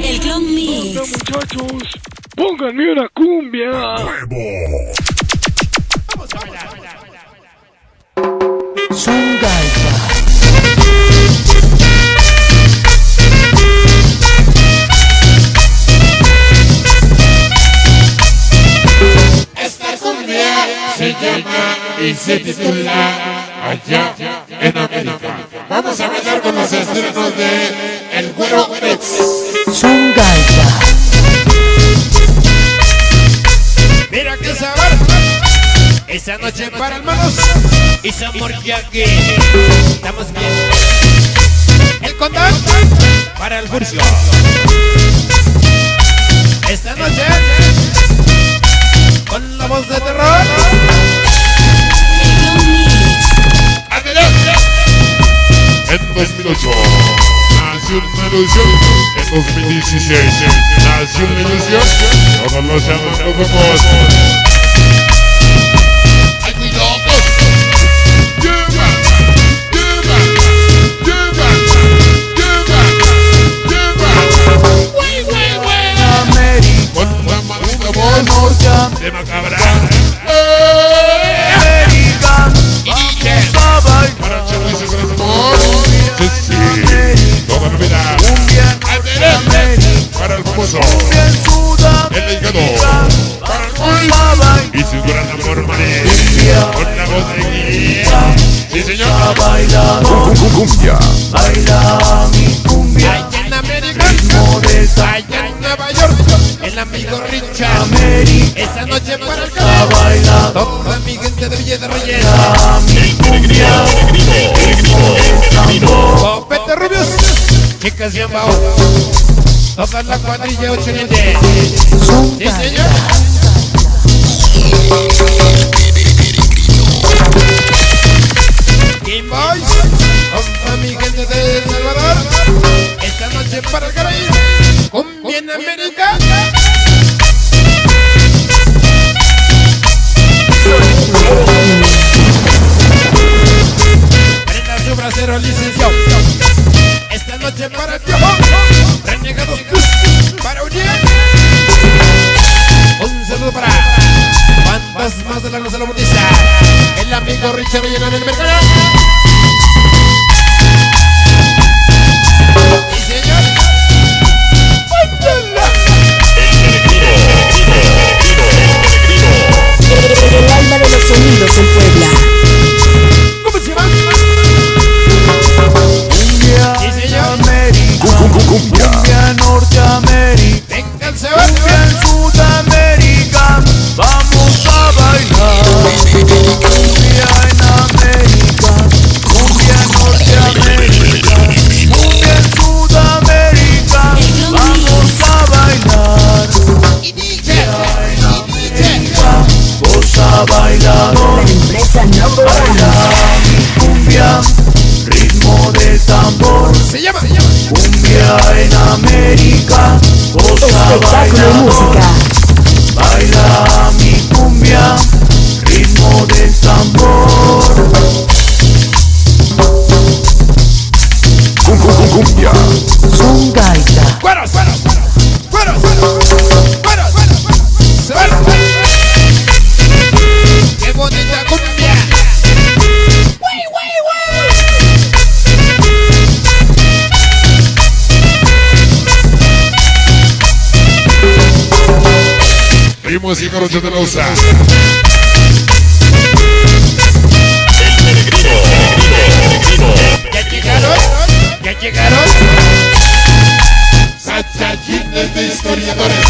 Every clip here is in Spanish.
El Clon Mix. ¡Basta, muchachos! ¡Pónganme una cumbia! Vamos a bailar. Son gaitas. Esta cumbia se llama y se titula Allá en América. Vamos a bailar con los estrenos de El Güero Mix. Son gaitas. Mira qué sabor. Esa noche para hermanos y Samor Yankee. Estamos bien. El condón para el Furcio. Esta noche con la voz de terror. El Clon Mix. ¡Adelante! En 2008 nació una ilusión. En 2016 nació una ilusión. Todos los llaman los ojos. ¡Ay, muy locos! ¡Lleva! ¡Lleva! ¡Lleva! ¡Lleva! ¡Lleva! ¡Güey, güey, güey! América. Con la maldita voz de Macabra. América. Y dije Vamos a bailar. para el servicio con el amor. Sí, sí. Toda la vida. Adelante. Para el famoso. En Sudamérica. El hígado. Para el Vamos Luis. a bailar. Y su gran amor mané. Con la voz de guía. Sí, señor. A bailar. Cumbia. Baila mi cumbia. Allá en América. Ritmo de Allá en Nueva York. El amigo Richard. América. Esta noche para el A canal. bailar. Toda mi gente de Villa de Reyes. A mi cumbia. Copete Rubios. Chicas de Ambao. Toda la cuadrilla 820. Son Sí, señor. Game Boys. Toda mi gente de El Salvador. Esta noche para el Caraí. Cumbia en América. Prenda su brasero, licenciado. Esta noche para el Piojo. Renegados Plus. Para Uriel. Un saludo para Fantasmas de la Rosa la Bautiza. El amigo Richard Villena del Mercado. Sí, señor. ¡Póntela! El alma de los sonidos en Puebla. ¿Cómo se llama? Cumbia Sí, en señor. América. Cumbia. Cumbia en Norteamérica. Venga el sabor. Cumbia en Sudamérica. Vamos a bailar. Cumbia en América. Cumbia en Norteamérica. Cumbia en Sudamérica. Vamos a bailar. Y dije. Vos a bailar. La empresa number Baila mi cumbia. Ritmo de tambor. Se llama. Cumbia en América. Vos a espectáculo y bailar. música. Baila mi cumbia, ritmo del tambor. Cumbia. Son gaitas. ¡Cueros! ¡Cueros! ¡Cueros! ¡Cueros! ¡Suelta! ¡Qué bonita cumbia! ¡Güey, güey, güey! Primos y coros de la USA. ¿Ya llegaron? ¿Ya llegaron? Saiyajines de historiadores.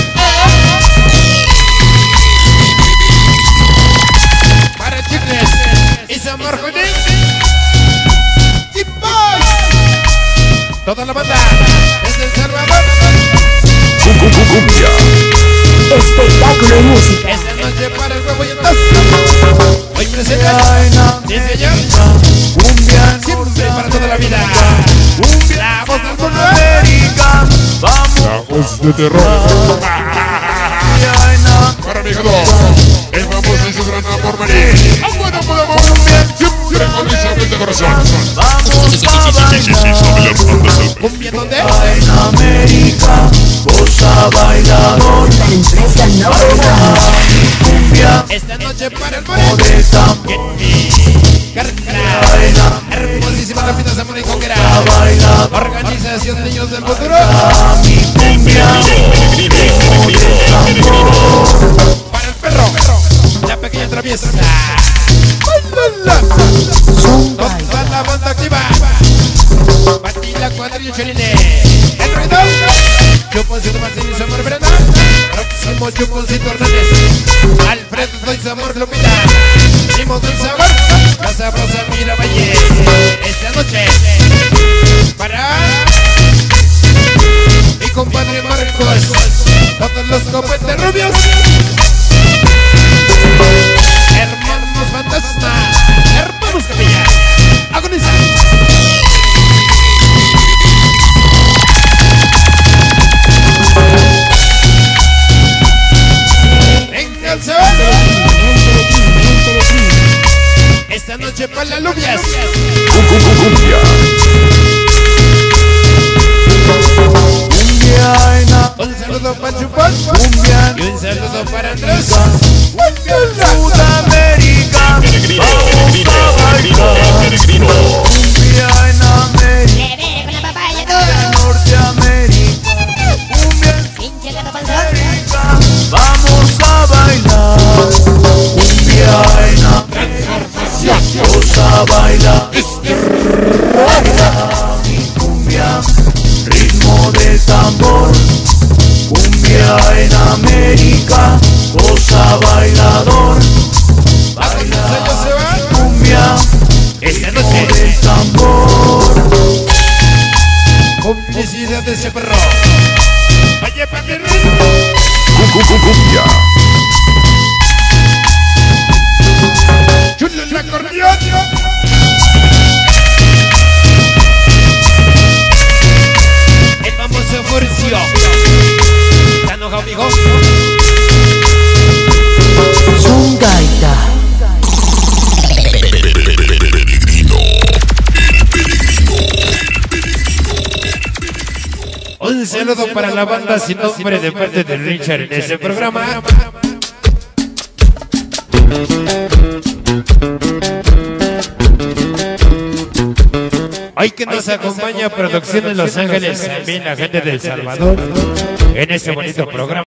Para chicles y Samor Junín. Team Boys. Toda la banda desde El Salvador. Cumbia. Espectáculo y música. Esta noche para el huevo y el tos. Hoy presente. Sí, señor. Cumbia en Siempre para toda la vida. Cumbia La voz del en mundo. América. Vamos Voz de terror. cumbia en Para mi hijo, el famoso y su gran amor maní. Amor, amor, amor. Siempre con Isabel de corazón. Vamos a bailar. ¿Cumbia dónde? En América. Empresa number one. Cumbia Esta noche para el de More. tambor. Hermosísima la fiesta Zamora y Conquera. Baila Organización Niños del Futuro. a mi cumbia. Para el perro. La pequeña traviesa. Toda la banda activa. Pati la cuadrilla Choline. El ruido. Chuponcito Martín Amor Verano. Próximo Chuponcito Hernández. Alfredo Doy Amor Lupita. Primo del sabor. La sabrosa Mira Valle. Esta noche. Para mi compadre Marcos. Todos los copetes rubios. Hermanos Fantasma. Hermanos Capilla. Agoniza. Venga el sol. Esta noche para las lubias. Cumbia. Cumbia en Un saludo para Chupón. cumbia Y un saludo para Andrés. Sudamérica. Vamos a bailar. Cumbia en América. Con la papaya toda. Norteamérica. Cumbia en Pinche gato panzón. América. Vamos a bailar. Cumbia en América. Vamos a bailar. Baila mi cumbia. Ritmo de tambor. Cumbia en América. Goza bailador. Baila Ellos se van. cumbia. Esta Ritmo noche. de tambor. Publicidad de ese perro. Vaya para mi ritmo. Cumbia. Chulo el acordeón. El famoso Furcio. ¿Está enojado, mijo? Zungaita. Un saludo para la banda sin nombre de parte de Richard en ese programa. Hoy que nos acompaña Producción en Los Ángeles, también la gente de El Salvador, en este bonito programa.